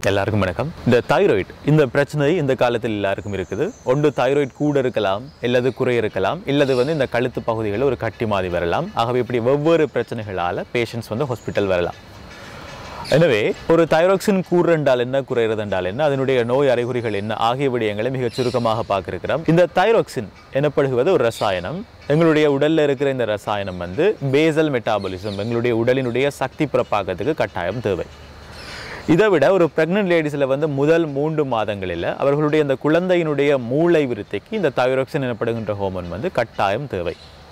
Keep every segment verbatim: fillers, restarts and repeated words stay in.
எல்லாருக்கும் வணக்கம். இந்த தைராய்டு இந்த பிரச்சனை இந்த காலத்தில் எல்லாருக்கும் இருக்குது. ஒன்று தைராய்டு கூட இருக்கலாம், இல்லது குறை இருக்கலாம், இல்லது வந்து இந்த கழுத்து பகுதிகளில் ஒரு கட்டி மாதிரி வரலாம். ஆகவே இப்படி வெவ்வேறு பிரச்சனைகளால் பேஷண்ட்ஸ் வந்து ஹாஸ்பிட்டல் வரலாம். எனவே ஒரு தைராக்சின் கூறு என்றால் என்ன, குறைகிறது என்றால் என்ன, அதனுடைய நோய் அறிகுறிகள் என்ன ஆகிய விடயங்களை மிகச் சுருக்கமாக பார்க்கிறோம். இந்த தைராக்சின் எனப்படுவது ஒரு ரசாயனம். எங்களுடைய உடலில் இருக்கிற இந்த ரசாயனம் வந்து பேசல் மெட்டாபாலிசம், எங்களுடைய உடலினுடைய சக்தி பிறப்பாக்கத்துக்கு கட்டாயம் தேவை. இதை விட ஒரு பிரெக்னன்ட் லேடிஸில் வந்து முதல் மூன்று மாதங்களில் அவர்களுடைய இந்த குழந்தையினுடைய மூளை விருத்திக்கு இந்த தைராக்சின் எனப்படுகின்ற ஹோமோன் வந்து கட்டாயம் தேவை.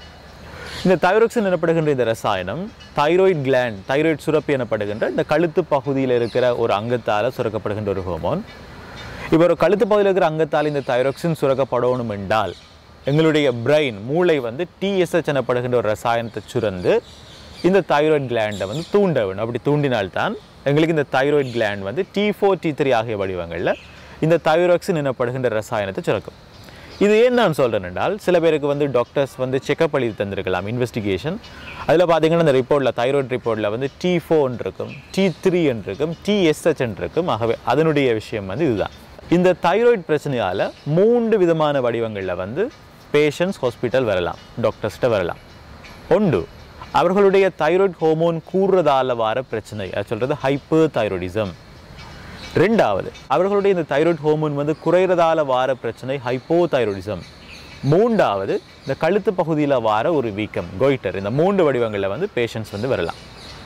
இந்த தைராக்சின் எனப்படுகின்ற இந்த ரசாயனம் தைராய்டு கிளாண்ட், தைராய்டு சுரப்பி எனப்படுகின்ற இந்த கழுத்து பகுதியில் இருக்கிற ஒரு அங்கத்தால் சுரக்கப்படுகின்ற ஒரு ஹோமோன். இப்போ ஒரு கழுத்து பகுதியில் இருக்கிற அங்கத்தால் இந்த தைராக்சின் சுரக்கப்படணும் என்றால் எங்களுடைய பிரெயின், மூளை வந்து டிஎஸ்ஹெச் எனப்படுகின்ற ஒரு ரசாயனத்தை சுரந்து இந்த தைராய்டு கிளாண்டை வந்து தூண்ட வேணும். அப்படி தூண்டினால்தான் எங்களுக்கு இந்த தைராய்டு கிளாண்ட் வந்து டி ஃபோர் டி த்ரீ ஆகிய வடிவங்களில் இந்த தைராக்சின் எனப்படுகின்ற ரசாயனத்தை சுரக்கும். இது ஏன் நான் சொல்கிறேன் என்றால், சில பேருக்கு வந்து டாக்டர்ஸ் வந்து செக்அப் எழுதி தந்திருக்கலாம், இன்வெஸ்டிகேஷன். அதில் பார்த்தீங்கன்னா இந்த ரிப்போர்ட்டில், தைராய்டு ரிப்போர்ட்டில் வந்து டி ஃபோர் இருக்கும், டி த்ரீ இருக்கும், டிஎஸ்ஹெச் இருக்கும். ஆகவே அதனுடைய விஷயம் வந்து இதுதான். இந்த தைராய்டு பிரச்சனையால் மூன்று விதமான வடிவங்களில் வந்து பேஷண்ட்ஸ் ஹாஸ்பிட்டல் வரலாம், டாக்டர்ஸ்கிட்ட வரலாம். ஒன்று, அவர்களுடைய தைராய்டு ஹோமோன் கூறுறதால வர பிரச்சனை, அது சொல்கிறது ஹைப்பர் தைராய்டிசம். ரெண்டாவது, அவர்களுடைய இந்த தைராய்டு ஹோமோன் வந்து குறைகிறதால வர பிரச்சனை ஹைப்போ தைராய்டிசம். மூன்றாவது, இந்த கழுத்து பகுதியில் வர ஒரு வீக்கம், கோய்டர். இந்த மூன்று வடிவங்களில் வந்து பேஷண்ட்ஸ் வந்து வரலாம்.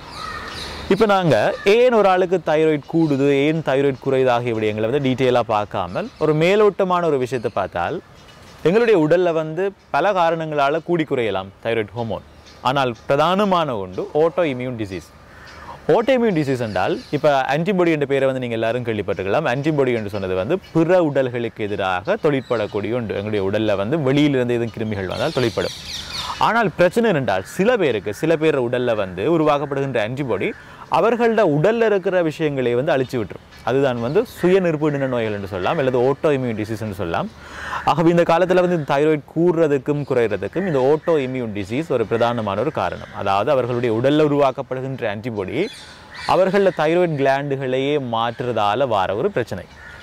இப்போ நாங்கள் ஏன் ஒரு ஆளுக்கு தைராய்டு கூடுது, ஏன் தைராய்டு குறையுது ஆகிய விடயங்களை வந்து டீட்டெயிலாக பார்க்காமல் ஒரு மேலோட்டமான ஒரு விஷயத்தை பார்த்தால், எங்களுடைய உடலில் வந்து பல காரணங்களால் கூடி குறையலாம் தைராய்டு ஹோமோன். ஆனால் பிரதானமான ஒன்று auto immune disease. Auto immune disease என்றால், இப்போ ஆன்டிபாடி என்ற பேரை வந்து நீங்கள் எல்லாரும் கேள்விப்பட்டிருக்கலாம். ஆன்டிபாடி என்று சொன்னது வந்து பிற உடல்களுக்கு எதிராக தொழிற்படக்கூடிய ஒன்று. எங்களுடைய உடலில் வந்து வெளியிலிருந்து எதுவும் கிருமிகள் வந்தால் தொழிற்படும். ஆனால் பிரச்சனை என்றால், சில பேருக்கு சில பேர் உடலில் வந்து உருவாக்கப்படுகின்ற ஆன்டிபாடி அவர்களோட உடலில் இருக்கிற விஷயங்களை வந்து அழிச்சு விட்டுரும். அதுதான் வந்து சுய நிர்பீடன நோய்கள் என்று சொல்லலாம், அல்லது ஓட்டோ இம்யூன் டிசீஸ் என்று சொல்லலாம். ஆகவே இந்த காலத்தில் வந்து இந்த தைராய்டு கூறுறதுக்கும் குறைகிறதுக்கும் இந்த ஓட்டோ இம்யூன் டிசீஸ் ஒரு பிரதானமான ஒரு காரணம். அதாவது அவர்களுடைய உடலில் உருவாக்கப்படுகின்ற ஆன்டிபாடி அவர்களோட தைராய்டு கிளாண்டுகளையே மாற்றுறதால வர ஒரு பிரச்சனை.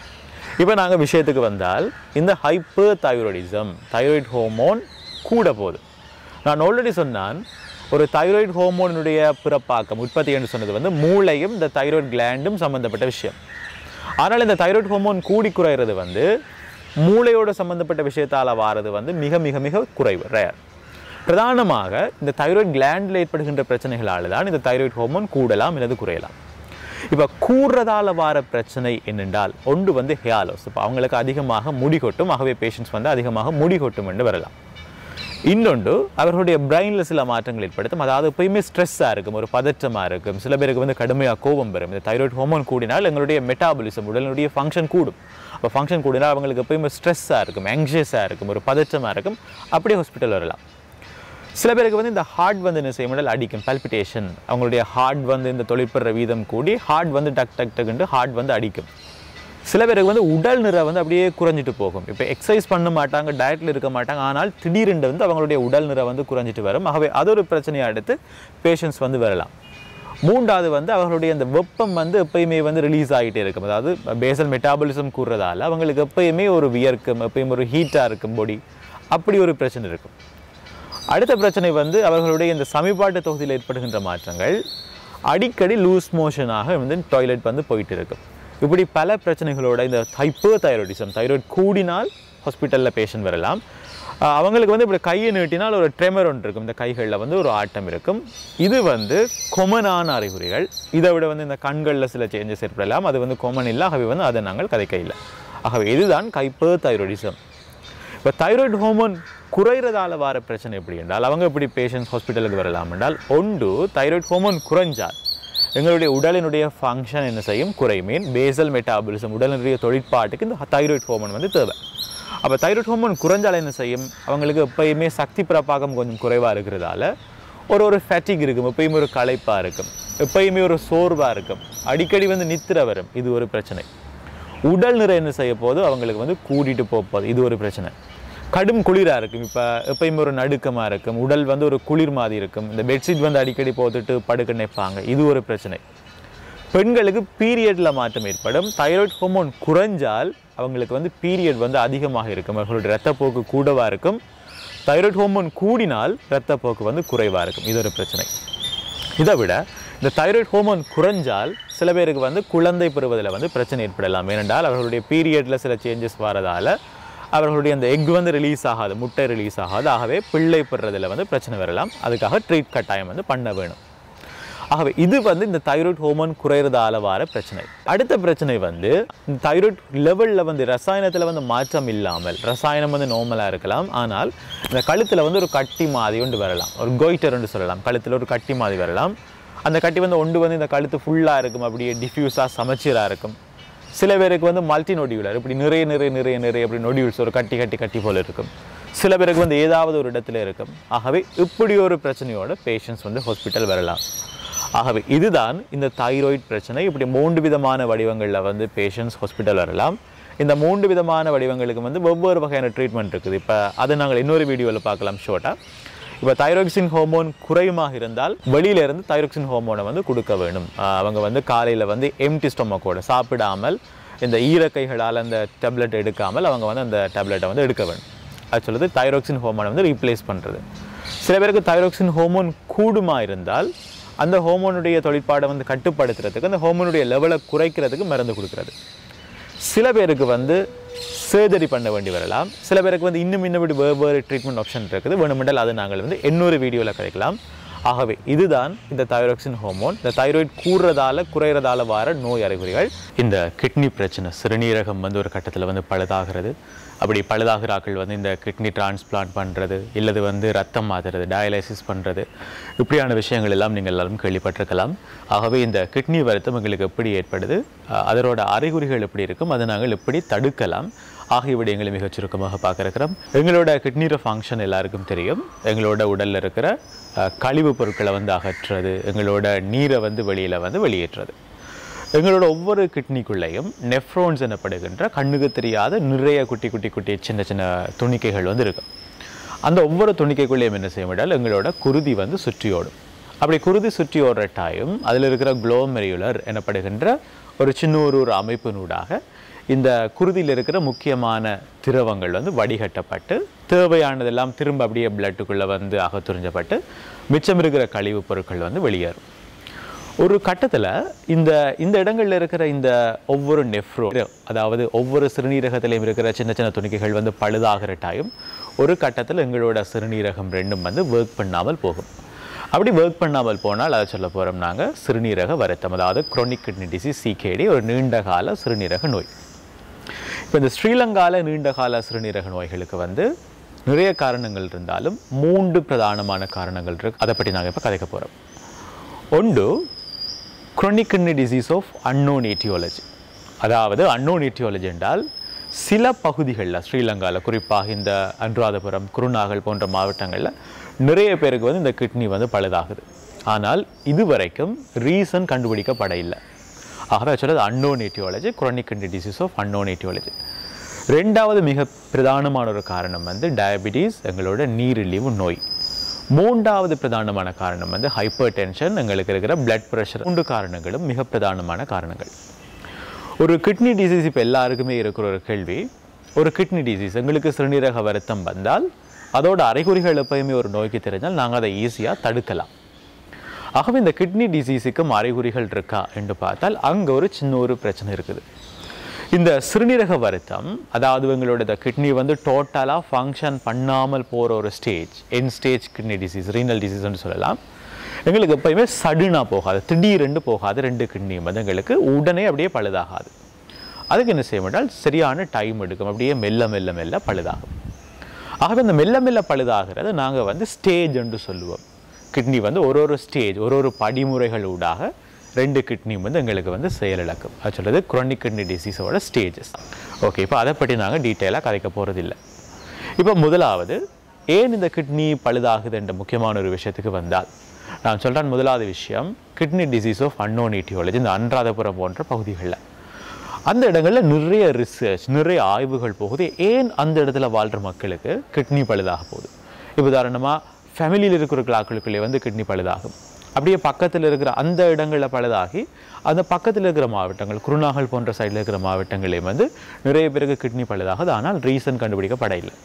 இப்போ நாங்கள் விஷயத்துக்கு வந்தால், இந்த ஹைப்பர் தைராய்டிசம், தைராய்டு ஹோமோன் கூட போகுது. நான் ஆல்ரெடி சொன்னான், ஒரு தைராய்டு ஹோமோனுடைய பிறப்பாக்கம், உற்பத்தி என்று சொன்னது வந்து மூளையும் இந்த தைராய்டு கிளாண்டும் சம்பந்தப்பட்ட விஷயம். ஆனால் இந்த தைராய்டு ஹோமோன் கூடி குறைகிறது வந்து மூளையோடு சம்பந்தப்பட்ட விஷயத்தால் வாரது வந்து மிக மிக மிக குறைவு, ரேர். பிரதானமாக இந்த தைராய்டு கிளாண்டில் ஏற்படுகின்ற பிரச்சனைகளால் தான் இந்த தைராய்டு ஹோமோன் கூடலாம் அல்லது குறையலாம். இப்போ கூடுறதால வார பிரச்சனை என்னென்றால், ஒன்று வந்து ஹேர் லாஸ். இப்போ அவங்களுக்கு அதிகமாக முடி கொட்டும், ஆகவே பேஷண்ட்ஸ் வந்து அதிகமாக முடி கொட்டும் என்று வரலாம். இன்னொன்று, அவர்களுடைய பிரெயினில் சில மாற்றங்கள் ஏற்படுத்தும். அதாவது எப்பயுமே ஸ்ட்ரெஸ்ஸாக இருக்கும், ஒரு பதற்றமாக இருக்கும். சில பேருக்கு வந்து கடுமையாக கோபம் வரும். இந்த தைராய்டு ஹோமோன் கூடினால் எங்களுடைய மெட்டாபாலிசம், உடலுடைய ஃபங்க்ஷன் கூடும். அப்போ ஃபங்க்ஷன் கூடினால் அவங்களுக்கு எப்பயுமே ஸ்ட்ரெஸ்ஸாக இருக்கும், ஆங்ஷியஸாக இருக்கும், ஒரு பதற்றமாக இருக்கும். அப்படியே ஹாஸ்பிட்டல் வரலாம். சில பேருக்கு வந்து இந்த ஹார்ட் வந்து என்ன செய்யும், அடிக்கும், பல்பிட்டேஷன். அவங்களுடைய ஹார்ட் வந்து இந்த தொழிற்படுற வீதம் கூடி ஹார்ட் வந்து டக் டக் டக்குன்ட்டு ஹார்ட் வந்து அடிக்கும். சில பேருக்கு வந்து உடல் நிறை வந்து அப்படியே குறைஞ்சிட்டு போகும். இப்போ எக்ஸசைஸ் பண்ண மாட்டாங்க, டயட்டில் இருக்க மாட்டாங்க, ஆனால் திடீரென்று வந்து அவங்களுடைய உடல் நிறை வந்து குறைஞ்சிட்டு வரும். ஆகவே அது ஒரு பிரச்சனையை அடுத்து பேஷண்ட்ஸ் வந்து வரலாம். மூன்றாவது வந்து அவர்களுடைய அந்த வெப்பம் வந்து எப்பயுமே வந்து ரிலீஸ் ஆகிட்டே இருக்கும். அதாவது பேசல் மெட்டாபாலிசம் கூறுறதால அவங்களுக்கு எப்பயுமே ஒரு வியர்க்கும், எப்பயும் ஒரு ஹீட்டாக இருக்கும் பாடி, அப்படி ஒரு பிரச்சனை இருக்கும். அடுத்த பிரச்சனை வந்து அவர்களுடைய இந்த சமிபாட்டு தொகுதியில் ஏற்படுகின்ற மாற்றங்கள், அடிக்கடி லூஸ் மோஷனாக வந்து டாய்லெட் வந்து போயிட்டு இருக்கும். இப்படி பல பிரச்சனைகளோட இந்த ஹைப்பர் தைராய்டிசம், தைராய்டு கூடினால் ஹாஸ்பிட்டலில் பேஷண்ட் வரலாம். அவங்களுக்கு வந்து இப்படி கையை நீட்டினால் ஒரு ட்ரெமர் ஒன்று இருக்கும், இந்த கைகளில் வந்து ஒரு ஆட்டம் இருக்கும். இது வந்து கொமனான அறிகுறிகள். இதை விட வந்து இந்த கண்களில் சில சேஞ்சஸ் ஏற்படலாம், அது வந்து கொமன் இல்லை. ஆகவே வந்து அதை நாங்கள் கதைக்க இல்லை. ஆகவே இதுதான் ஹைப்பர் தைராய்டிசம். இப்போ தைராய்டு ஹோமோன் குறைகிறதால வர பிரச்சனை எப்படி என்றால், அவங்க எப்படி பேஷண்ட்ஸ் ஹாஸ்பிட்டலுக்கு வரலாம் என்றால், ஒன்று, தைராய்டு ஹோமோன் குறைஞ்சால் எங்களுடைய உடலினுடைய ஃபங்க்ஷன் என்ன செய்யும், குறைமீன் பேசல் மெட்டாபாலிசம், உடலினுடைய தொழிற்பாட்டுக்கு இந்த தைராய்டு ஹோமோன் வந்து தேவை. அப்போ தைராய்டு ஹோமோன் குறைஞ்சால் என்ன செய்யும், அவங்களுக்கு எப்பயுமே சக்தி பிறப்பாக்கம் கொஞ்சம் குறைவாக இருக்கிறதால ஒரு ஒரு ஃபேட்டிக் இருக்கும், எப்பயுமே ஒரு களைப்பாக இருக்கும், எப்பயுமே ஒரு சோர்வாக இருக்கும், அடிக்கடி வந்து நித்திர வரும். இது ஒரு பிரச்சனை. உடல் நிறை என்ன செய்ய போது அவங்களுக்கு வந்து கூட்டிகிட்டு போகுது, இது ஒரு பிரச்சனை. கடும் குளிராக இருக்கும், இப்போ எப்பயுமே ஒரு நடுக்கமாக இருக்கும், உடல் வந்து ஒரு குளிர் மாதிரி இருக்கும், இந்த பெட்ஷீட் வந்து அடிக்கடி போட்டுட்டு படுக்க நினைப்பாங்க, இது ஒரு பிரச்சனை. பெண்களுக்கு பீரியட்ல மாற்றம் ஏற்படும். தைராய்டு ஹார்மோன் குறைஞ்சால் அவங்களுக்கு வந்து பீரியட் வந்து அதிகமாக இருக்கும், அவர்களுடைய இரத்தப்போக்கு கூடவா இருக்கும். தைராய்டு ஹார்மோன் கூடினால் இரத்தப்போக்கு வந்து குறைவா இருக்கும். இது ஒரு பிரச்சனை. இதை விட இந்த தைராய்டு ஹார்மோன் குறைஞ்சால் சில பேருக்கு வந்து குழந்தை பெறுவதில் வந்து பிரச்சனை ஏற்படலாம். ஏனென்றால் அவர்களுடைய பீரியட்ல சில சேஞ்சஸ் வரதால அவர்களுடைய அந்த எக் வந்து ரிலீஸ் ஆகாது, முட்டை ரிலீஸ் ஆகாது. ஆகவே பிள்ளை பெறுறதுல வந்து பிரச்சனை வரலாம். அதுக்காக ட்ரீட் கட்டாயம் வந்து பண்ண வேணும். ஆகவே இது வந்து இந்த தைராய்டு ஹார்மோன் குறையிறதால வர பிரச்சனை. அடுத்த பிரச்சனை வந்து இந்த தைராய்டு லெவலில் வந்து ரசாயனத்தில் வந்து மாற்றம் இல்லாமல், ரசாயனம் வந்து நார்மலாக இருக்கலாம், ஆனால் இந்த கழுத்தில் வந்து ஒரு கட்டி மாதிரி ஒன்று வரலாம், ஒரு கோய்டர் ஒன்று சொல்லலாம். கழுத்தில் ஒரு கட்டி மாதிரி வரலாம். அந்த கட்டி வந்து ஒன்று வந்து இந்த கழுத்து ஃபுல்லாக இருக்கும், அப்படியே டிஃப்யூஸாக சமச்சீராக இருக்கும். சில பேருக்கு வந்து மல்டி நொடியுலர், இப்படி நிறைய நிறைய நிறைய நிறைய அப்படி நொடியூல்ஸ் ஒரு கட்டி கட்டி கட்டி போல் இருக்கும். சில பேருக்கு வந்து ஏதாவது ஒரு இடத்துல இருக்கும். ஆகவே இப்படி ஒரு பிரச்சனையோட பேஷண்ட்ஸ் வந்து ஹாஸ்பிட்டல் வரலாம். ஆகவே இதுதான் இந்த தைராய்டு பிரச்சனை. இப்படி மூன்று விதமான வடிவங்களில் வந்து பேஷண்ட்ஸ் ஹாஸ்பிட்டல் வரலாம். இந்த மூன்று விதமான வடிவங்களுக்கு வந்து ஒவ்வொரு வகையான ட்ரீட்மெண்ட் இருக்குது. இப்போ அதை நாங்கள் இன்னொரு வீடியோவில் பார்க்கலாம் ஷோர்ட்டாக. இப்போ தைராக்சின் ஹார்மோன் குறையுமாக இருந்தால் வெளியிலேருந்து தைராக்சின் ஹார்மோனை வந்து கொடுக்க வேணும். அவங்க வந்து காலையில் வந்து எம்டி ஸ்டொமக்கோட சாப்பிடாமல் இந்த ஈரக்கைகளால் அந்த டேப்லெட் எடுக்காமல் அவங்க வந்து அந்த டேப்லெட்டை வந்து எடுக்க வேணும். அது சொல்லுது தைராக்சின் ஹார்மோனை வந்து ரீப்ளேஸ் பண்ணுறது. சில பேருக்கு தைராக்சின் ஹார்மோன் கூடுமா இருந்தால் அந்த ஹார்மோனுடைய தொழிற்பாடை வந்து கட்டுப்படுத்துறதுக்கு, அந்த ஹார்மோனுடைய லெவலை குறைக்கிறதுக்கு மருந்து கொடுக்குறது. சில பேருக்கு வந்து சர்ஜரி பண்ண வேண்டி வரலாம். சில பேருக்கு வந்து இன்னும் இன்னும் இப்படி வேறு வேறு ட்ரீட்மெண்ட் ஆப்ஷன் இருக்குது. வேணுமென்றால் அது நாங்கள் வந்து இன்னொரு வீடியோவில் கிடைக்கலாம். ஆகவே இதுதான் இந்த தைராக்சின் ஹார்மோன். இந்த தைராய்டு கூடுறதால குறையிறதால வர நோய் அறிகுறிகள். இந்த கிட்னி பிரச்சனை, சிறுநீரகம் வந்து ஒரு கட்டத்தில் வந்து பழுதாகிறது. அப்படி பழுதாகிறாக்கள் வந்து இந்த கிட்னி டிரான்ஸ்பிளான்ட் பண்ணுறது, இல்லது வந்து ரத்தம் மாற்றுறது, டயாலிசிஸ் பண்ணுறது, இப்படியான விஷயங்கள் எல்லாம் நீங்கள் எல்லாரும் கேள்விப்பட்டிருக்கலாம். ஆகவே இந்த கிட்னி வருத்தம் எங்களுக்கு எப்படி ஏற்படுது, அதனோட அறிகுறிகள் எப்படி இருக்கும், அதை நாங்கள் எப்படி தடுக்கலாம் ஆகிய விடயங்களை மிகச் சுருக்கமாக பார்க்க இருக்கிறோம். எங்களோட கிட்னியோட ஃபங்க்ஷன் எல்லாருக்கும் தெரியும். எங்களோட உடலில் இருக்கிற கழிவு பொருட்களை வந்து அகற்றுறது, எங்களோட நீரை வந்து வெளியில் வந்து வெளியேற்றுறது. எங்களோட ஒவ்வொரு கிட்னிக்குள்ளேயும் நெஃப்ரோன்ஸ் எனப்படுகின்ற கண்ணுக்கு தெரியாத நிறைய குட்டி குட்டி குட்டி சின்ன சின்ன துணிக்கைகள் வந்து இருக்கும். அந்த ஒவ்வொரு துணிக்கைக்குள்ளேயும் என்ன செய்ய முடியாது, எங்களோட குருதி வந்து சுற்றியோடும். அப்படி குருதி சுற்றி ஓடுற டைம் அதில் இருக்கிற குளோமெரியுலர் எனப்படுகின்ற ஒரு சின்ன ஒரு ஒரு அமைப்பினூடாக இந்த குருதியில் இருக்கிற முக்கியமான திரவங்கள் வந்து வடிகட்டப்பட்டு தேவையானதெல்லாம் திரும்ப அப்படியே பிளட்டுக்குள்ளே வந்து அகத்துறிஞ்சப்பட்டு மிச்சம் இருக்கிற கழிவு பொருட்கள் வந்து வெளியேறும். ஒரு கட்டத்தில் இந்த இந்த இடங்களில் இருக்கிற இந்த ஒவ்வொரு நெஃப்ரோ, அதாவது ஒவ்வொரு சிறுநீரகத்திலையும் இருக்கிற சின்ன சின்ன துணிக்கைகள் வந்து பழுதாகிற டைம் ஒரு கட்டத்தில் எங்களோட சிறுநீரகம் ரெண்டும் வந்து ஒர்க் பண்ணாமல் போகும். அப்படி ஒர்க் பண்ணாமல் போனால் அதை சொல்ல போகிறோம் நாங்கள் சிறுநீரக வருத்தம், அதாவது குரோனிக் கிட்னி டிசீஸ் சிகேடி, ஒரு நீண்ட கால சிறுநீரக நோய். இப்போ இந்த ஸ்ரீலங்காவில் நீண்ட கால சிறுநீரக நோய்களுக்கு வந்து நிறைய காரணங்கள் இருந்தாலும் மூன்று பிரதானமான காரணங்கள் இருக்கு. அதை பற்றி நாங்கள் இப்போ கதைக்க போகிறோம். ஒன்று chronic kidney disease of unknown etiology. அதாவது unknown etiology என்றால் சில பகுதிகளில் ஸ்ரீலங்காவில், குறிப்பாக இந்த அனுராதபுரம், குருநாகல் போன்ற மாவட்டங்களில் நிறைய பேருக்கு வந்து இந்த கிட்னி வந்து பழுதாகுது. ஆனால் இதுவரைக்கும் ரீசன் கண்டுபிடிக்கப்பட இல்லை. ஆகவே சொல்றது unknown etiology, chronic kidney disease of unknown etiology. ரெண்டாவது மிக பிரதானமான ஒரு காரணம் வந்து டயபிட்டிஸ், எங்களோட நீரிழிவு நோய். மூன்றாவது பிரதானமான காரணம் வந்து ஹைப்பர் டென்ஷன், எங்களுக்கு இருக்கிற பிளட் ப்ரெஷர். மூன்று காரணங்களும் மிக பிரதானமான காரணங்கள். ஒரு கிட்னி டிசீஸ் இப்போ எல்லாருக்குமே இருக்கிற ஒரு கேள்வி, ஒரு கிட்னி டிசீஸ் எங்களுக்கு சிறுநீரக வருத்தம் வந்தால் அதோட அறிகுறிகள் எப்பயுமே ஒரு நோய்க்கு தெரிஞ்சால் நாங்கள் அதை ஈஸியாக தடுக்கலாம். ஆகவே இந்த கிட்னி டிசீஸுக்கும் அறிகுறிகள் இருக்கா என்று பார்த்தால் அங்கே ஒரு சின்ன ஒரு பிரச்சனை இருக்குது. இந்த சிறுநீரக வருத்தம், அதாவது எங்களோட கிட்னி வந்து டோட்டலாக ஃபங்க்ஷன் பண்ணாமல் போகிற ஒரு ஸ்டேஜ், என் ஸ்டேஜ் கிட்னி டிசீஸ், ரீனல் டிசீஸ்ன்னு சொல்லலாம். எங்களுக்கு எப்பயுமே சடுனாக போகாது, திடீரென்று போகாது. ரெண்டு கிட்னியும் வந்து எங்களுக்கு உடனே அப்படியே பழுதாகாது. அதுக்கு என்ன செய்ய மாட்டால் சரியான டைம் எடுக்கும், அப்படியே மெல்ல மெல்ல மெல்ல பழுதாகும். ஆகவே இந்த மெல்ல மெல்ல பழுதாகிறது நாங்கள் வந்து ஸ்டேஜ் என்று சொல்லுவோம். கிட்னி வந்து ஒரு ஒரு ஸ்டேஜ், ஒரு ஒரு படிமுறைகள் ஊடாக ரெண்டு கிட்னியும் வந்து எங்களுக்கு வந்து செயலிழக்கும். அது சொல்கிறது குரோனிக் கிட்னி டிசீஸோட ஸ்டேஜஸ். ஓகே, இப்போ அதை பற்றி நாங்கள் டீட்டெயிலாக கதைக்க போகிறதில்லை. இப்போ முதலாவது ஏன் இந்த கிட்னி பழுதாகுது என்ற முக்கியமான ஒரு விஷயத்துக்கு வந்தால் நான் சொல்கிறேன். முதலாவது விஷயம் kidney disease of unknown etiology. இந்த அனுராதபுரம் போன்ற பகுதிகளில் அந்த இடங்களில் நிறைய ரிசர்ச், நிறைய ஆய்வுகள் போகுது. ஏன் அந்த இடத்துல வாழ்கிற மக்களுக்கு கிட்னி பழுதாக போகுது. இப்போ உதாரணமாக ஃபேமிலியில் இருக்கிற ஆட்களுக்குள்ளே வந்து கிட்னி பழுதாகும். அப்படியே பக்கத்தில் இருக்கிற அந்த இடங்களில் பழுதாகி அந்த பக்கத்தில் இருக்கிற மாவட்டங்கள் குருநாகல் போன்ற சைடில் இருக்கிற மாவட்டங்களையும் வந்து நிறைய பேருக்கு கிட்னி பழுதாகுது. ஆனால் ரீசன் கண்டுபிடிக்கப்படவில்லை.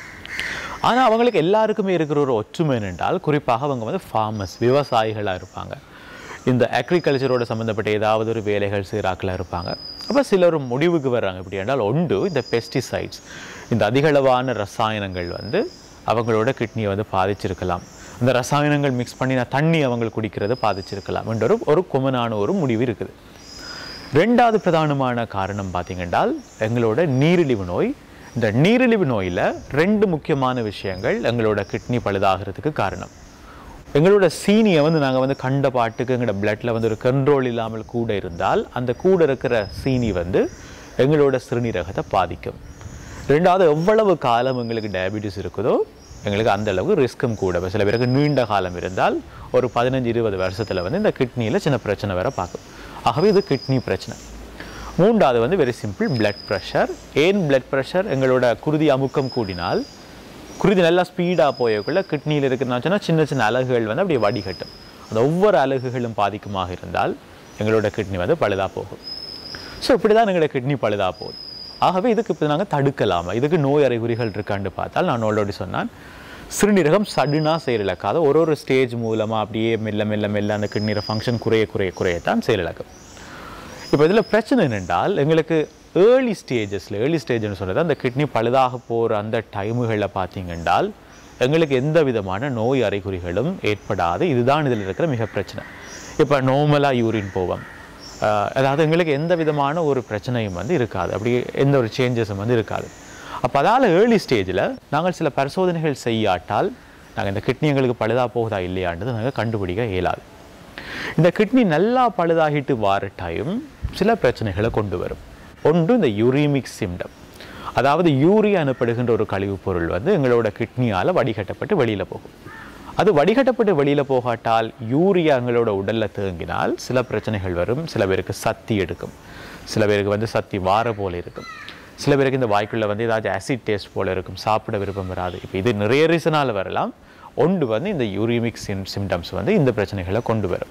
ஆனால் அவங்களுக்கு எல்லாருக்குமே இருக்கிற ஒரு ஒற்றுமை என்றால் குறிப்பாக அவங்க வந்து ஃபார்மர்ஸ் விவசாயிகளாக இருப்பாங்க. இந்த அக்ரிகல்ச்சரோட சம்மந்தப்பட்ட ஏதாவது ஒரு வேலைகள் செய்கிறாக்களாக இருப்பாங்க. அப்போ சிலர் முடிவுக்கு வர்றாங்க எப்படி என்றால் ஒன்று இந்த பெஸ்டிசைட்ஸ் இந்த அதிகளவான ரசாயனங்கள் வந்து அவங்களோட கிட்னியை வந்து பாதிச்சிருக்கலாம். இந்த ரசாயனங்கள் மிக்ஸ் பண்ணி நான் தண்ணி அவங்க குடிக்கிறது பாதிச்சிருக்கலாம் என்ற ஒரு கொமனான ஒரு முடிவு இருக்குது. ரெண்டாவது பிரதானமான காரணம் பார்த்தீங்கன்னா எங்களோட நீரிழிவு நோய். இந்த நீரிழிவு நோயில் ரெண்டு முக்கியமான விஷயங்கள் எங்களோட கிட்னி பழுதாகிறதுக்கு காரணம். எங்களோட சீனியை வந்து நாங்கள் வந்து கண்ட பாட்டுக்கு எங்களோட பிளட்டில் வந்து ஒரு கண்ட்ரோல் இல்லாமல் கூட இருந்தால் அந்த கூட இருக்கிற சீனி வந்து எங்களோட சிறுநீரகத்தை பாதிக்கும். ரெண்டாவது எவ்வளவு காலம் எங்களுக்கு டயபிட்டிஸ் இருக்குதோ எங்களுக்கு அந்த அளவுக்கு ரிஸ்க்கும் கூட. சில பேருக்கு நீண்ட காலம் இருந்தால் ஒரு பதினஞ்சு இருபது வருஷத்தில் வந்து இந்த கிட்னியில் சின்ன பிரச்சனை வேற பார்க்கும். ஆகவே இது கிட்னி பிரச்சனை. மூன்றாவது வந்து வெரி சிம்பிள் பிளட் ப்ரெஷர். ஏன் பிளட் ப்ரெஷர்? எங்களோட குருதி அமுக்கம் கூடினால் குருதி நல்லா ஸ்பீடாக போயக்குள்ள கிட்னியில் இருக்குன்னு சொன்னால் சின்ன சின்ன அலகுகள் வந்து அப்படியே வடிகட்டும். அந்த ஒவ்வொரு அலகுகளும் பாதிக்குமாக இருந்தால் எங்களோட கிட்னி வந்து பழுதாக போகும். ஸோ இப்படி தான் எங்களோட கிட்னி பழுதாக போகுது. ஆகவே இதுக்கு இப்போ நாங்கள் தடுக்கலாமா? இதுக்கு நோய் அறிகுறிகள் இருக்கான்னு பார்த்தால் நான் ஆல்ரெடி சொன்னான் சிறுநீரகம் சடனாக செயலிழக்காத ஒரு ஒரு ஸ்டேஜ் மூலமாக அப்படியே மெல்ல மெல்ல மெல்ல அந்த கிட்னியோட ஃபங்க்ஷன் குறைய குறைய குறையத்தான் செயலிழக்கும். இப்போ இதில் பிரச்சனை என்னென்றால் எங்களுக்கு ஏர்லி ஸ்டேஜஸில் ஏர்லி ஸ்டேஜ்னு சொன்னது அந்த கிட்னி பழுதாக போகிற அந்த டைமுகளில் பார்த்தீங்கன்றால் எங்களுக்கு எந்த விதமான நோய் அறிகுறிகளும் ஏற்படாது. இதுதான் இதில் இருக்கிற மிக பிரச்சனை. இப்போ நார்மலாக யூரின் போவோம், அதாவது எங்களுக்கு எந்த விதமான ஒரு பிரச்சனையும் வந்து இருக்காது, அப்படி எந்த ஒரு சேஞ்சஸும் வந்து இருக்காது. அப்போ அதால் ஏர்லி ஸ்டேஜில் நாங்கள் சில பரிசோதனைகள் செய்யாட்டால் நாங்கள் இந்த கிட்னி எங்களுக்கு பழுதாக போகுதா இல்லையான்றது நாங்கள் கண்டுபிடிக்க இயலாது. இந்த கிட்னி நல்லா பழுதாகிட்டு வார டைம் சில பிரச்சனைகளை கொண்டு வரும். ஒன்று இந்த யூரிமிக் சிம்டம், அதாவது யூரியா எனப்படுகின்ற ஒரு கழிவுப் பொருள் வந்து எங்களோட கிட்னியால் வடிகட்டப்பட்டு வெளியில் போகும். அது வடிகட்டப்பட்டு வெளியில் போகாட்டால் யூரியா எங்களோட உடலில் தேங்கினால் சில பிரச்சனைகள் வரும். சில பேருக்கு சத்தி எடுக்கும், சில பேருக்கு வந்து சத்தி வார போல இருக்கும், சில பேருக்கு இந்த வாய்க்குள்ளே வந்து ஏதாச்சும் ஆசிட் டேஸ்ட் போல் இருக்கும், சாப்பிட விருப்பம் வராது. இப்போ இது நிறைய ரீசனால் வரலாம். ஒன்று வந்து இந்த யூரிமிக் சிம் சிம்டம்ஸ் வந்து இந்த பிரச்சனைகளை கொண்டு வரும்.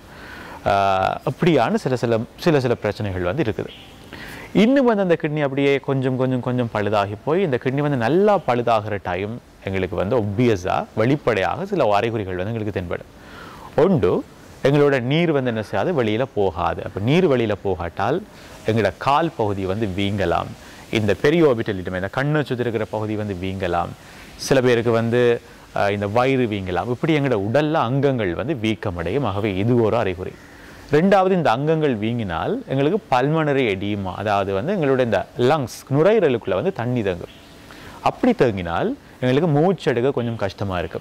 அப்படியான சில சில சில சில பிரச்சனைகள் வந்து இருக்குது. இன்னும் வந்து அந்த கிட்னி அப்படியே கொஞ்சம் கொஞ்சம் கொஞ்சம் பழுதாகி போய் இந்த கிட்னி வந்து நல்லா பழுதாகிற டைம் எங்களுக்கு வந்து ஒப்வியஸாக வெளிப்படையாக சில அறிகுறிகள் வந்து எங்களுக்கு தென்படும். ஒன்று எங்களோட நீர் வந்து என்ன செய்யாது, வெளியில் போகாது. அப்போ நீர் வெளியில் போகாட்டால் எங்களோட கால் பகுதி வந்து வீங்கலாம். இந்த பெரியோபிட்டல் லிடம் இந்த கண்ணை சுற்றி இருக்கிற பகுதி வந்து வீங்கலாம். சில பேருக்கு வந்து இந்த வயிறு வீங்கலாம். இப்படி எங்களோட உடலில் அங்கங்கள் வந்து வீக்கமடையும். ஆகவே இது ஒரு அறிகுறி. ரெண்டாவது இந்த அங்கங்கள் வீங்கினால் எங்களுக்கு பல்மனரி எடிமா, அதாவது வந்து எங்களோட இந்த லங்ஸ் நுரையீரலுக்குள்ளே வந்து தண்ணி தங்கும். அப்படி தங்கினால் எங்களுக்கு மூச்செடுக்க கொஞ்சம் கஷ்டமாக இருக்கும்.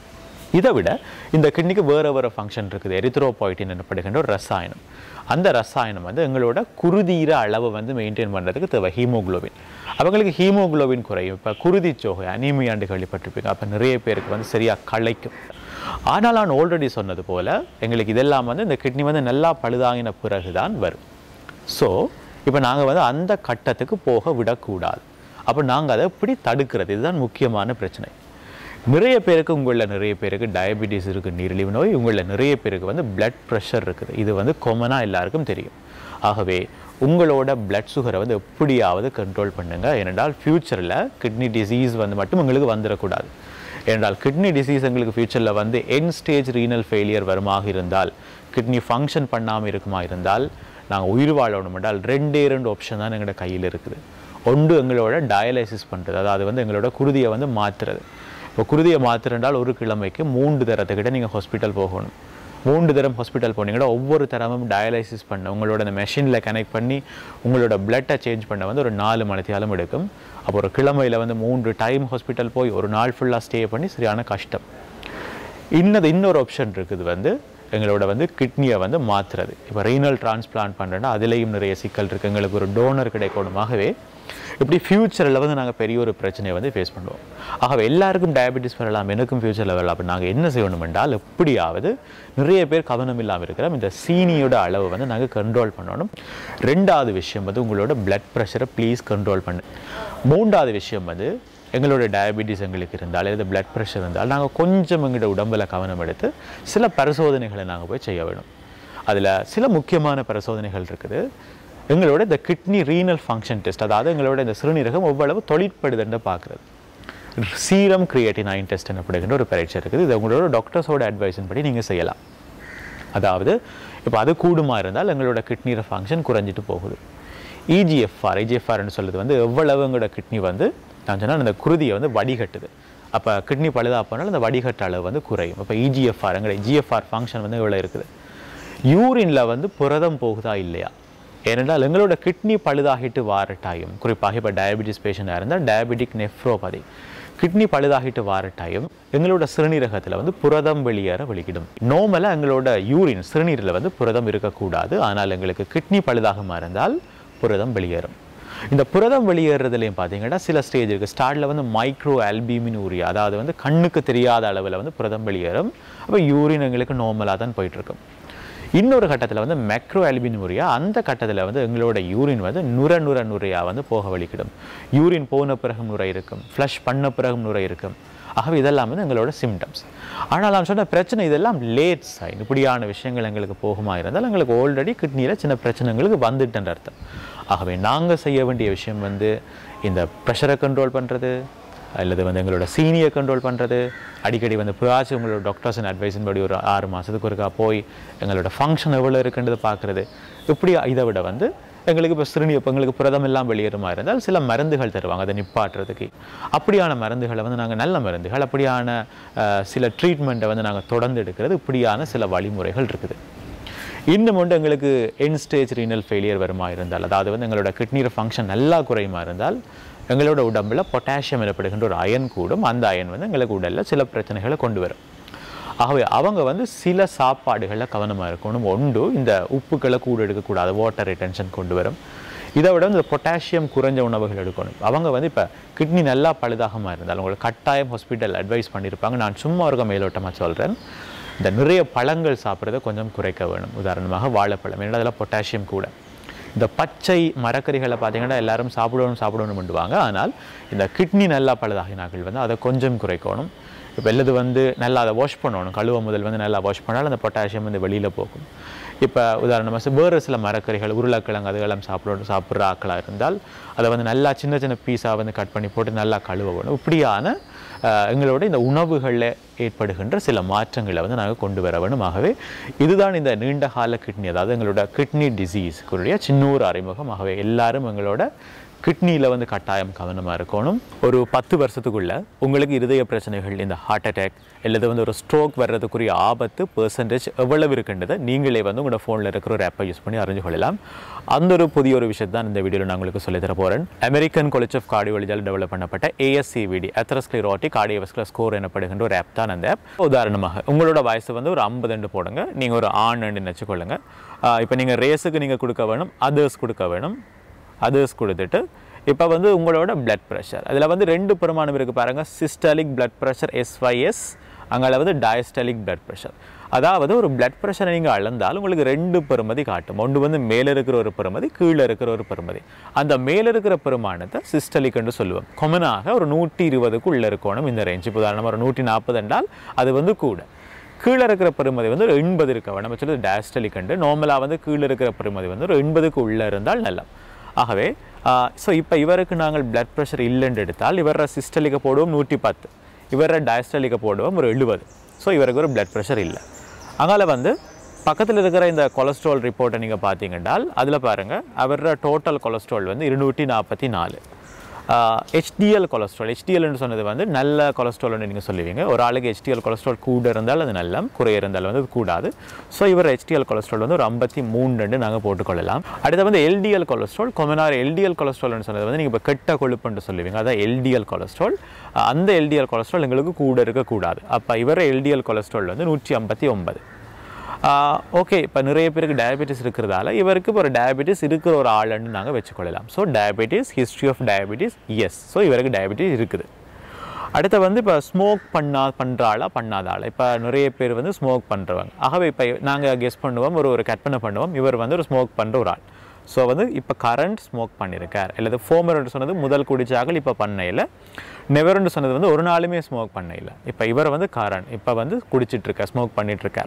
இதை விட இந்த கிட்னிக்கு வேறு வேறு ஃபங்க்ஷன் இருக்குது. எரித்ரோபாய்டின் எனப்படுகின்ற ஒரு ரசாயனம். அந்த ரசாயனம் வந்து எங்களோட குருதீர அளவை வந்து மெயின்டைன் பண்ணுறதுக்கு தேவை ஹீமோக்ளோபின். அவங்களுக்கு ஹீமோக்ளோபின் குறையும். இப்போ குருதி சோகை அனீமியாண்டு கேள்விப்பட்டிருப்பீங்க. அப்போ நிறைய பேருக்கு வந்து சரியாக களைக்கும். ஆனால் நான் ஆல்ரெடி சொன்னது போல் எங்களுக்கு இதெல்லாம் வந்து இந்த கிட்னி வந்து நல்லா பழுதாகின பிறகு தான் வரும். ஸோ இப்போ நாங்கள் வந்து அந்த கட்டத்துக்கு போக விடக்கூடாது. அப்போ நாங்கள் அதை எப்படி தடுக்கிறது, இதுதான் முக்கியமான பிரச்சனை. நிறைய பேருக்கு உங்களில் நிறைய பேருக்கு டயபிட்டிஸ் இருக்குது, நீரிழிவு நோய். உங்களில் நிறைய பேருக்கு வந்து பிளட் ப்ரெஷர் இருக்குது. இது வந்து காமனாக எல்லாருக்கும் தெரியும். ஆகவே உங்களோட பிளட் சுகரை வந்து எப்படியாவது கண்ட்ரோல் பண்ணுங்கள். ஏனென்றால் ஃப்யூச்சரில் கிட்னி டிசீஸ் வந்து மட்டும் உங்களுக்கு வந்துடக்கூடாது. ஏனென்றால் கிட்னி டிசீஸ் எங்களுக்கு ஃப்யூச்சரில் வந்து என் ஸ்டேஜ் ரீனல் ஃபெயிலியர் வருமாக இருந்தால், கிட்னி ஃபங்க்ஷன் பண்ணாமல் இருக்குமா இருந்தால் நாங்கள் உயிர் வாழணும் என்றால் ரெண்டே ரெண்டு ஆப்ஷன் தான் எங்களோட கையில் இருக்குது. ஒன்று எங்களோட டயாலிசிஸ் பண்ணுறது, அதாவது வந்து எங்களோட குருதியை வந்து மாற்றுறது. இப்போ குருதியை மாற்றுறதால் ஒரு கிழமைக்கு மூன்று தரத்துக்கிட்ட நீங்கள் ஹாஸ்பிட்டல் போகணும். மூன்று தரம் ஹாஸ்பிட்டல் போனீங்கன்னா ஒவ்வொரு தரமும் டயாலிசிஸ் பண்ண உங்களோட அந்த மெஷினில் கனெக்ட் பண்ணி உங்களோட பிளட்டை சேஞ்ச் பண்ண வந்து ஒரு நாலு மணித்தியாலும் எடுக்கும். அப்போ ஒரு கிழமையில் வந்து மூன்று டைம் ஹாஸ்பிட்டல் போய் ஒரு நாள் ஃபுல்லாக ஸ்டே பண்ணி சரியான கஷ்டம். இன்னது இன்னொரு ஆப்ஷன் இருக்குது வந்து எங்களோட வந்து கிட்னியை வந்து மாற்றுறது. இப்போ ரீனல் டிரான்ஸ்பிளான்ட் பண்ணுறேன்னா அதுலேயும் நிறைய சிக்கல் இருக்குது. எங்களுக்கு ஒரு டோனர் கிடைக்கணுமாகவே இப்படி ஃப்யூச்சரில் வந்து நாங்கள் பெரிய ஒரு பிரச்சனையை வந்து ஃபேஸ் பண்ணுவோம். ஆகவே எல்லாருக்கும் டயபிட்டிஸ் வரலாம், எனக்கும் ஃப்யூச்சரில் வரலாம். அப்போ நாங்கள் என்ன செய்யணும் என்றால் எப்படியாவது நிறைய பேர் கவனம் இல்லாமல் இருக்கிறோம், இந்த சீனியோட அளவை வந்து நாங்கள் கண்ட்ரோல் பண்ணணும். ரெண்டாவது விஷயம் வந்து உங்களோட பிளட் ப்ரெஷரை ப்ளீஸ் கண்ட்ரோல் பண்ணு. மூன்றாவது விஷயம் வந்து எங்களோட டயபிட்டிஸ் எங்களுக்கு இருந்தால் அல்லது பிளட் ப்ரெஷர் இருந்தால் நாங்கள் கொஞ்சம் எங்களோட உடம்பில் கவனம் எடுத்து சில பரிசோதனைகளை நாங்கள் போய் செய்ய வேணும். அதில் சில முக்கியமான பரிசோதனைகள் இருக்குது. எங்களோட இந்த கிட்னி ரீனல் ஃபங்க்ஷன் டெஸ்ட், அதாவது எங்களோட இந்த சிறுநீரகம் எவ்வளவு தொழிற்படுதுன்னு பார்க்குறது. சீரம் கிரியேட்டினைன் டெஸ்ட் அப்படிங்கிற ஒரு பரீட்சை இருக்குது. இது உங்களோட டாக்டர்ஸோட அட்வைஸின் படி நீங்கள் செய்யலாம். அதாவது இப்போ அது கூடுமா இருந்தால் எங்களோட கிட்னியோட ஃபங்க்ஷன் குறைஞ்சிட்டு போகுது. இஜிஎஃப்ஆர் இஜிஎஃப்ஆர்னு சொல்கிறது வந்து எவ்வளவு எங்களோட கிட்னி வந்து நான் சொன்னால் அந்த குருதியை வந்து வடிகட்டுது. அப்போ கிட்னி பழுதா போனாலும் அந்த வடிகட்ட அளவு வந்து குறையும். இப்போ இஜிஎஃப்ஆர் எங்களோட ஜிஎஃப்ஆர் ஃபங்க்ஷன் வந்து எவ்வளோ இருக்குது. யூரினில் வந்து புரதம் போகுதா இல்லையா, ஏனென்றால் எங்களோட கிட்னி பழுதாகிட்டு வார டைம், குறிப்பாக இப்போ டயபிட்டிஸ் பேஷண்டாக இருந்தால் டயபெட்டிக் நெஃப்ரோபதி, கிட்னி பழுதாகிட்டு வார டைம் எங்களோட சிறுநீரகத்தில் வந்து புரதம் வெளியேற வெளியிடும். நார்மலாக எங்களோட யூரின் சிறுநீரில் வந்து புரதம் இருக்கக்கூடாது, ஆனால் எங்களுக்கு கிட்னி பழுதாக இருந்தால் புரதம் வெளியேறும். இந்த புரதம் வெளியேறதுலையும் பார்த்தீங்கன்னா சில ஸ்டேஜ் இருக்குது. ஸ்டார்டில் வந்து மைக்ரோ ஆல்பியூமினூரியா, அதாவது வந்து கண்ணுக்கு தெரியாத அளவில் வந்து புரதம் வெளியேறும். அப்போ யூரின் எங்களுக்கு நார்மலாக தான் போயிட்டுருக்கும். இன்னொரு கட்டத்தில் வந்து மைக்ரோ ஆல்பியூமினூரியா, அந்த கட்டத்தில் வந்து எங்களோட யூரின் வந்து நுர நுர நுரையாக வந்து போக வலிக்கிடும். யூரின் போன பிறகும் நுரை இருக்கும், ஃப்ளஷ் பண்ண பிறகும் நுரை இருக்கும். ஆகவே இதெல்லாம் வந்து எங்களோட சிம்டம்ஸ். ஆனால் நான் சொன்ன பிரச்சனை இதெல்லாம் லேட் சைன். இப்படியான விஷயங்கள் எங்களுக்கு போகுமா இருந்தால் எங்களுக்கு ஆல்ரெடி கிட்னியில் சின்ன பிரச்சனைகளுக்கு வந்துட்டுன்ற அர்த்தம். ஆகவே நாங்கள் செய்ய வேண்டிய விஷயம் வந்து இந்த ப்ரெஷரை கண்ட்ரோல் பண்ணுறது, அல்லது வந்து எங்களோட சீனியை கண்ட்ரோல் பண்ணுறது, அடிக்கடி வந்து பிராச்சு உங்களோட டாக்டர்ஸின் அட்வைஸின் படி ஒரு ஆறு மாதத்துக்கு ஒருக்கா போய் எங்களோட ஃபங்க்ஷன் எவ்வளோ இருக்குன்றது பார்க்குறது. இப்படி இதை விட வந்து எங்களுக்கு இப்போ சிறுநீர் இப்போ எங்களுக்கு புரதம் எல்லாம் வெளியேறுமா இருந்தால் சில மருந்துகள் தருவாங்க அதை நிப்பாட்டுறதுக்கு. அப்படியான மருந்துகளை வந்து நாங்கள் நல்ல மருந்துகள், அப்படியான சில ட்ரீட்மெண்ட்டை வந்து நாங்கள் தொடர்ந்து எடுக்கிறது. இப்படியான சில வழிமுறைகள் இருக்குது. இன்னும் ஒன்று எங்களுக்கு என் ஸ்டேஜ் ரீனல் ஃபெயிலியர் வருமா இருந்தால், அதாவது வந்து எங்களோட கிட்னியோட ஃபங்க்ஷன் நல்லா குறையுமா இருந்தால் எங்களோட உடம்பில் பொட்டாசியம் எனப்படுகின்ற ஒரு அயன் கூடும். அந்த அயன் வந்து எங்களுக்கு உடலில் சில பிரச்சனைகளை கொண்டு வரும். ஆகவே அவங்க வந்து சில சாப்பாடுகளில் கவனமாக இருக்கணும். ஒன்று இந்த உப்புக்களை கூட எடுக்கக்கூடாது, வாட்டர் ரிட்டென்ஷன் கொண்டு வரும். இதை விட இந்த பொட்டாசியம் குறைஞ்ச உணவுகள் எடுக்கணும். அவங்க வந்து இப்போ கிட்னி நல்லா பழுதாகமாக இருந்தால் உங்களுக்கு கட்டாயம் ஹாஸ்பிட்டல் அட்வைஸ் பண்ணியிருப்பாங்க. நான் சும்மா இருக்க மேலோட்டமாக சொல்கிறேன், இந்த நிறைய பழங்கள் சாப்பிட்றத கொஞ்சம் குறைக்க வேணும். உதாரணமாக வாழைப்பழம், ஏன்னா அதில் பொட்டாசியம் கூட. இந்த பச்சை மரக்கறிகளை பார்த்தீங்கன்னா எல்லாரும் சாப்பிடணும் சாப்பிடணும் பண்ணுவாங்க. ஆனால் இந்த கிட்னி நல்லா பழுதாகினாக்கள் வந்து அதை கொஞ்சம் குறைக்கணும். இப்போ எல்லது வந்து நல்லா அதை வாஷ் பண்ணணும், கழுவ முதல் வந்து நல்லா வாஷ் பண்ணால் அந்த பொட்டாசியம் வந்து வெளியில் போகும். இப்போ உதாரணமாக வேறு சில மரக்கறிகள், உருளைக்கிழங்கு அதுகளெல்லாம் சாப்பிட சாப்பிட்ற ஆக்களாக இருந்தால் அதை வந்து நல்லா சின்ன சின்ன பீஸாக வந்து கட் பண்ணி போட்டு நல்லா கழுவ வேணும். இப்படியான எங்களோட இந்த உணவுகளில் ஏற்படுகின்ற சில மாற்றங்களை வந்து நாங்கள் கொண்டு வர வேணும். ஆகவே இதுதான் இந்த நீண்ட கால கிட்னி, அதாவது எங்களோட கிட்னி டிசீஸ்க்குரிய சின்னூர் அறிமுகம். ஆகவே எல்லாரும் எங்களோட கிட்னியில் வந்து கட்டாயம் கவனமாக இருக்கணும். ஒரு பத்து வருஷத்துக்குள்ளே உங்களுக்கு இருதய பிரச்சனைகள், இந்த ஹார்ட் அட்டாக் அல்லது வந்து ஒரு ஸ்ட்ரோக் வர்றதுக்குரிய ஆபத்து பெர்சன்டேஜ் எவ்வளவு இருக்குன்றதை நீங்களே வந்து உங்களோட ஃபோனில் இருக்கிற ஒரு ஆப்பை யூஸ் பண்ணி அறிஞ்சு கொள்ளலாம். அந்த ஒரு புதிய ஒரு விஷயத்தை தான் இந்த வீடியோவில் நான் உங்களுக்கு சொல்லித்தர போகிறேன். அமெரிக்கன் காலேஜ் ஆஃப் கார்டியாலஜியால் டெவலப் பண்ணப்பட்ட ஏஎஸ்சிவிடி, அத்தெரோஸ்க்ளெரோட்டிக் கார்டியோவாஸ்குலர் ஸ்கோர் எனப்படுகின்ற ஒரு ஆப் தான் அந்த ஆப். உதாரணமாக உங்களோட வயசு வந்து ஒரு ஐம்பது போடுங்க, நீங்கள் ஒரு ஆண் நினச்சிக்கொள்ளுங்க. இப்போ நீங்கள் ரேஸுக்கு நீங்கள் கொடுக்க வேணும், அதர்ஸ் கொடுக்க வேணும். அதர்ஸ் கொடுத்துட்டு இப்போ வந்து உங்களோட பிளட் ப்ரெஷர், அதில் வந்து ரெண்டு பெருமானம் இருக்குது பாருங்கள். சிஸ்டாலிக் பிளட் ப்ரெஷர் எஸ்ஒய்எஸ், அங்கே வந்து டயஸ்டாலிக் பிளட் ப்ரெஷர். அதாவது ஒரு பிளட் ப்ரெஷரை நீங்கள் அளந்தால் உங்களுக்கு ரெண்டு பெருமதி காட்டும். ஒன்று வந்து மேலே இருக்கிற ஒரு பெருமதி, கீழே இருக்கிற ஒரு பெருமதி. அந்த மேலே இருக்கிற பெருமானத்தை சிஸ்டலிக் என்று சொல்லுவோம். கொமனாக ஒரு நூற்றி இருபதுக்கு உள்ளே இருக்கணும் இந்த ரேஞ்ச். இப்போ உதாரணமாக ஒரு நூற்றி நாற்பது என்றால் அது வந்து கூட. கீழே இருக்கிற பெருமதி வந்து ஒரு எண்பது இருக்க நம்ம சொல்லி டயஸ்டாலிக் என்று. நார்மலாக வந்து கீழே இருக்கிற பெருமதி வந்து ஒரு எண்பதுக்கு உள்ளே இருந்தால் நல்லா. ஆகவே ஸோ இப்போ இவருக்கு நாங்கள் பிளட் ப்ரெஷர் இல்லைன்னு எடுத்தால் இவர சிஸ்டலிக்க போடுவோம் நூற்றி பத்து, இவர டயஸ்டலிக்க போடுவோம் ஒரு எழுபது. ஸோ இவருக்கு ஒரு பிளட் ப்ரெஷர் இல்லை. அங்கால வந்து பக்கத்தில் இருக்கிற இந்த கொலஸ்ட்ரால் ரிப்போர்ட்டை நீங்கள் பார்த்தீங்கன்னால் அதில் பாருங்கள் அவர டோட்டல் கொலஸ்ட்ரால் வந்து இருநூற்றி நாற்பத்தி நாலு. ஹெச்டிஎல் கொலஸ்ட்ரால், ஹெச்டிஎல்னு சொன்னது வந்து நல்ல கொலஸ்ட்ரால்னு நீங்கள் சொல்லுவீங்க. ஒரு ஆளுக்கு ஹெச்டிஎல் கொலஸ்ட்ரால் கூட இருந்தால் அது நல்ல, குறைய இருந்தால் வந்து அது கூடாது. ஸோ இவர் ஹெச்டிஎல் கொலஸ்ட்ரால் வந்து ஒரு ஐம்பத்தி மூணு நாங்கள் போட்டுக்கொள்ளலாம். அடுத்து வந்து எல்டிஎல் கொலஸ்ட்ரால், கொமனார் எல்டிஎல் கொலஸ்ட்ரால்னு சொன்னது வந்து நீங்கள் இப்போ கெட்ட கொழுப்புன்னு சொல்லுவீங்க, அதான் எல்டிஎல் கொலஸ்ட்ரால். அந்த எல்டிஎல் கொலஸ்ட்ரால் எங்களுக்கு கூட இருக்கக்கூடாது. அப்போ இவர் எல்டிஎல் கொலஸ்ட்ரால் வந்து நூற்றி ஐம்பத்தி ஒன்பது. ஓகே, இப்போ நிறைய பேருக்கு டயபெட்டிஸ் இருக்கிறதால இவருக்கு இப்போ ஒரு டயபெட்டிஸ் இருக்கிற ஒரு ஆளுன்னு நாங்கள் வச்சுக்கொள்ளலாம். So diabetes, history of diabetes, yes. So இவருக்கு டயபெட்டிஸ் இருக்குது. அடுத்து வந்து இப்போ ஸ்மோக் பண்ணா பண்ணுறாளா பண்ணாதாளா. இப்போ நிறைய பேர் வந்து ஸ்மோக் பண்ணுறவங்க. ஆகவே இப்போ நாங்கள் கெஸ் பண்ணுவோம், ஒரு ஒரு கற்பனை பண்ணுவோம், இவர் வந்து ஒரு ஸ்மோக் பண்ணுற ஒரு ஆள். ஸோ வந்து இப்போ கரண்ட் ஸ்மோக் பண்ணியிருக்கார், அல்லது ஃபோமர்னு சொன்னது முதல் குடிச்சாக்கள் இப்போ பண்ணையில், நெவர்னு சொன்னது வந்து ஒரு நாளுமே ஸ்மோக் பண்ணையில். இப்போ இவர் வந்து கரண்ட் இப்போ வந்து குடிச்சிட்ருக்கார், ஸ்மோக் பண்ணிகிட்ருக்கார்.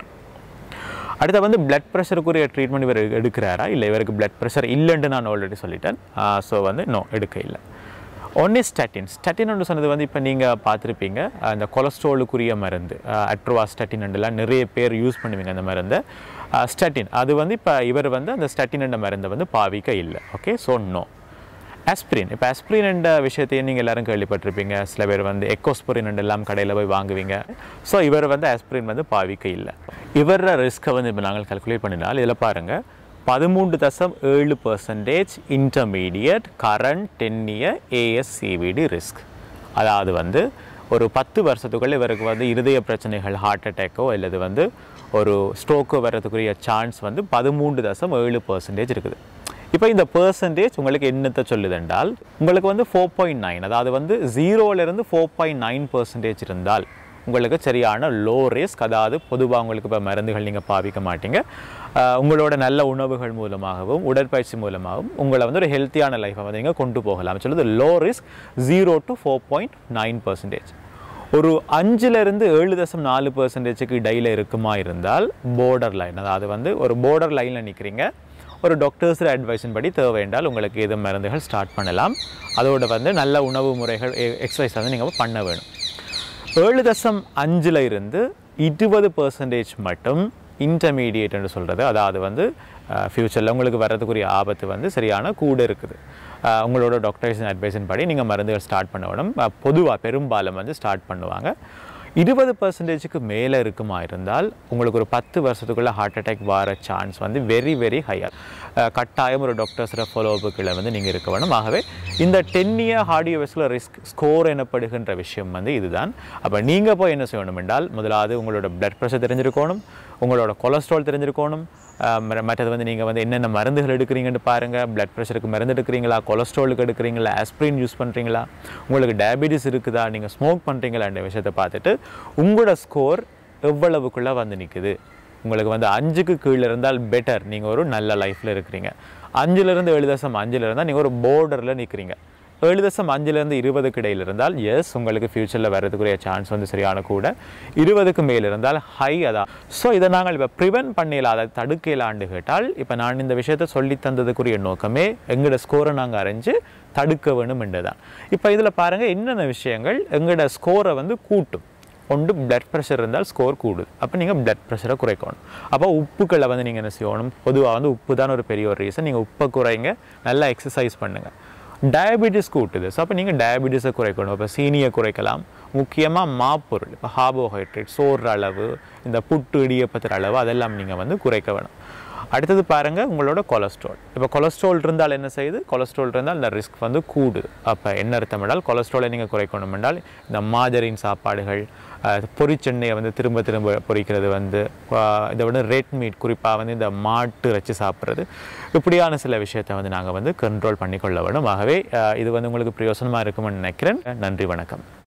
அடுத்த வந்து பிளட் ப்ரெஷருக்குரிய ட்ரீட்மெண்ட் இவர் எடுக்கிறாரா இல்லை, இவருக்கு பிளட் ப்ரெஷர் இல்லைன்னு நான் ஆல்ரெடி சொல்லிட்டேன். ஸோ வந்து நோ, எடுக்க இல்லை. ஒன்னே ஸ்டாட்டின். ஸ்டாட்டின் சொன்னது வந்து இப்போ நீங்கள் பார்த்துருப்பீங்க, அந்த கொலஸ்ட்ராலுக்குரிய மருந்து அட்ரோவாஸ்டாட்டின் எல்லாம் நிறைய பேர் யூஸ் பண்ணுவீங்க அந்த மருந்தை. ஸ்டாட்டின் அது வந்து இப்போ இவர் வந்து அந்த ஸ்டாட்டின் என்ற மருந்தை வந்து பாவிக்க இல்லை. Okay, so no. ஆஸ்பிரின். இப்போ ஆஸ்பிரின் என்ற விஷயத்தையும் நீங்கள் எல்லோரும் கேள்விப்பட்டிருப்பீங்க. சில பேர் வந்து எக்கோஸ்பிரின் எல்லாம் கடையில் போய் வாங்குவீங்க. ஸோ இவர் வந்து ஆஸ்பிரின் வந்து பாவிக்க இல்லை. இவர ரிஸ்க்கை வந்து இப்போ நாங்கள் கால்குலேட் பண்ணினால் இதில் பாருங்கள், பதிமூன்று தசம் ஏழு percentage intermediate current ten year ASCVD risk. அதாவது வந்து ஒரு பத்து வருஷத்துக்குள்ள இவருக்கு வந்து இருதய பிரச்சனைகள், ஹார்ட் அட்டாக்கோ அல்லது வந்து ஒரு ஸ்ட்ரோக்கோ வர்றதுக்குரிய சான்ஸ் வந்து பதிமூன்று தசம் ஏழு பர்சன்டேஜ் இருக்குது. இப்போ இந்த பர்சன்டேஜ் உங்களுக்கு என்னத்தை சொல்லுதென்றால், உங்களுக்கு வந்து ஃபோர் பாயிண்ட் நைன் அதாவது வந்து ஜீரோலேருந்து ஃபோர் பாயிண்ட் நைன் பர்சன்டேஜ் இருந்தால் உங்களுக்கு சரியான லோ ரிஸ்க். அதாவது பொதுவாக உங்களுக்கு இப்போ மருந்துகள் நீங்கள் பாவிக்க மாட்டீங்க, உங்களோட நல்ல உணவுகள் மூலமாகவும் உடற்பயிற்சி மூலமாகவும் உங்களை வந்து ஒரு ஹெல்த்தியான லைஃப்பை வந்து நீங்கள் கொண்டு போகலாம். சொல்லுது low risk zero to four point nine percentage. ஒரு அஞ்சுலேருந்து ஏழு தசம் நாலு பர்சன்டேஜுக்கு இடையில் இருக்குமா இருந்தால் போர்டர் லைன், அதாவது வந்து ஒரு போர்டர் லைனில் நிற்கிறீங்க, ஒரு டாக்டர்ஸ் அட்வைஸின் படி தேவை என்றால் உங்களுக்கு இது மருந்துகள் ஸ்டார்ட் பண்ணலாம். அதோடு வந்து நல்ல உணவு முறைகள், எக்ஸசைஸ் வந்து நீங்கள் பண்ண வேணும். ஏழு தசம் அஞ்சில் இருந்து இருபது பர்சன்டேஜ் மட்டும் இன்டர்மீடியேட் என்று சொல்கிறது. அதாவது வந்து ஃப்யூச்சரில் உங்களுக்கு வர்றதுக்குரிய ஆபத்து வந்து சரியான கூட இருக்குது. உங்களோட டாக்டர்ஸின் அட்வைஸின் படி நீங்கள் மருந்துகள் ஸ்டார்ட் பண்ண வேணும். பொதுவாக பெரும்பாலும் வந்து ஸ்டார்ட் பண்ணுவாங்க. இருபது பர்சன்டேஜுக்கு மேலே இருக்குமா இருந்தால் உங்களுக்கு ஒரு பத்து வருஷத்துக்குள்ளே ஹார்ட் அட்டாக் வர சான்ஸ் வந்து வெரி வெரி ஹையாக. கட்டாயம் ஒரு டாக்டர்ஸோட ஃபாலோஅப்புகளை வந்து நீங்கள் இருக்க வேணும். ஆகவே இந்த ten year cardiovascular risk score எனப்படுகின்ற விஷயம் வந்து இதுதான். அப்போ நீங்கள் போய் என்ன செய்யணும் என்றால், முதலாவது உங்களோட பிளட் ப்ரெஷர் தெரிஞ்சிருக்கணும், உங்களோட கொலஸ்ட்ரால் தெரிஞ்சிருக்கணும், மற்றது வந்து நீங்கள் வந்து என்னென்ன மருந்துகள் எடுக்கிறீங்கன்னு பாருங்கள். பிளட் ப்ரெஷருக்கு மருந்து எடுக்கிறீங்களா, கொலஸ்ட்ராலுக்கு எடுக்கிறீங்களா, ஆஸ்பிரின் யூஸ் பண்ணுறீங்களா, உங்களுக்கு டயபிட்டிஸ் இருக்குதா, நீங்கள் ஸ்மோக் பண்ணுறீங்களான்ற விஷயத்தை பார்த்துட்டு உங்களோட ஸ்கோர் எவ்வளவுக்குள்ளே வந்து நிற்குது. உங்களுக்கு வந்து அஞ்சுக்கு கீழே இருந்தால் பெட்டர், நீங்கள் ஒரு நல்ல லைஃப்பில் இருக்கிறீங்க. அஞ்சுலேருந்து ஏழு தசம் அஞ்சில் இருந்தால் நீங்கள் ஒரு போர்டரில் நிற்கிறீங்க. ஏழு தசம் அஞ்சுலேருந்து இருபதுக்கு இடையில் இருந்தால் எஸ், உங்களுக்கு ஃப்யூச்சரில் வர்றதுக்குரிய சான்ஸ் வந்து சரியான கூட. இருபதுக்கு மேல் இருந்தால் ஹை. அதான் ஸோ இதை நாங்கள் இப்போ ப்ரிவென்ட் பண்ணல, அதை தடுக்கலான்னு கேட்டால், இப்போ நான் இந்த விஷயத்தை சொல்லி தந்ததுக்குரிய நோக்கமே எங்களோட ஸ்கோரை நாங்கள் அறிஞ்சு தடுக்க வேணும் என்று தான். இப்போ இதில் பாருங்கள் என்னென்ன விஷயங்கள் எங்களோட ஸ்கோரை வந்து கூட்டும். ஒன்று பிளட் ப்ரெஷர் இருந்தால் ஸ்கோர் கூடுது, அப்போ நீங்கள் பிளட் ப்ரெஷரை குறைக்கணும். அப்போ உப்புக்களை வந்து நீங்கள் என்ன செய்யணும், பொதுவாக வந்து உப்பு தான் ஒரு பெரிய ஒரு ரீசன். நீங்கள் உப்பை குறைங்க, நல்லா எக்ஸசைஸ் பண்ணுங்கள். டயபிட்டிஸ் கூட்டுது, ஸோ அப்போ நீங்கள் டயபிட்டிஸை குறைக்கணும். இப்போ சீனியை குறைக்கலாம். முக்கியமாக மாப்பொருள், இப்போ கார்போஹைட்ரேட், சோறு அளவு, இந்த புட்டு இடியப்பத்திர அளவு அதெல்லாம் நீங்கள் வந்து குறைக்க வேணும். அடுத்தது பாருங்கள் உங்களோட கொலஸ்ட்ரால். இப்போ கொலஸ்ட்ரால் இருந்தால் என்ன செய்யுது, கொலஸ்ட்ரால் இருந்தால் இந்த ரிஸ்க் வந்து கூடுது. அப்போ என்ன அர்த்தம் என்றால், கொலஸ்ட்ராலை நீங்கள் குறைக்கணும் என்றால் இந்த மாஜரின் சாப்பாடுகள், பொரிச்செண்ணெயை வந்து திரும்ப திரும்ப பொரிக்கிறது, வந்து இதை விட ரெட் மீட், குறிப்பாக வந்து இந்த மாட்டு இறைச்சி சாப்பிட்றது, இப்படியான சில விஷயத்தை வந்து நாங்கள் வந்து கண்ட்ரோல் பண்ணிக்கொள்ள வேணும். ஆகவே இது வந்து உங்களுக்கு பிரயோசனமாக இருக்கும்னு நினைக்கிறேன். நன்றி, வணக்கம்.